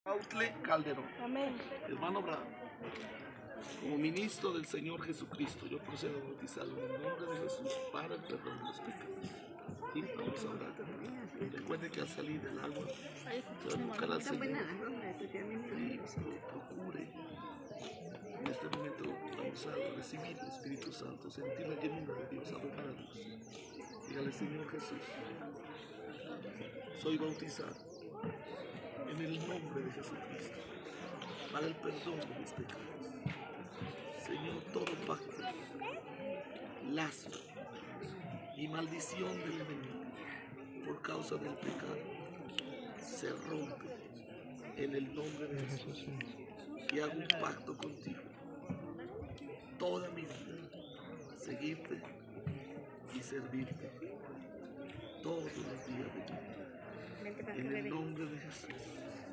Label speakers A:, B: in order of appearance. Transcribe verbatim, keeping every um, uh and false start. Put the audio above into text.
A: Autle Calderón.
B: Amén.
A: Hermano Bravo, como ministro del Señor Jesucristo, yo procedo a bautizarlo en el nombre de Jesús para el perdón de los pecados. Sí, vamos a orar. Recuerde que al salir del agua, se va a buscar al Señor y procure. En este momento vamos a recibir el Espíritu Santo, sentir la llenura de Dios, adorar a Dios. Dígale, Señor Jesús, soy bautizado en el nombre de Jesucristo para el perdón de mis pecados. Señor, todo pacto, lazo y maldición del enemigo por causa del pecado se rompe en el nombre de Jesús y hago un pacto contigo toda mi vida, seguirte y servirte todos los días de mi vida en el nombre de Jesús.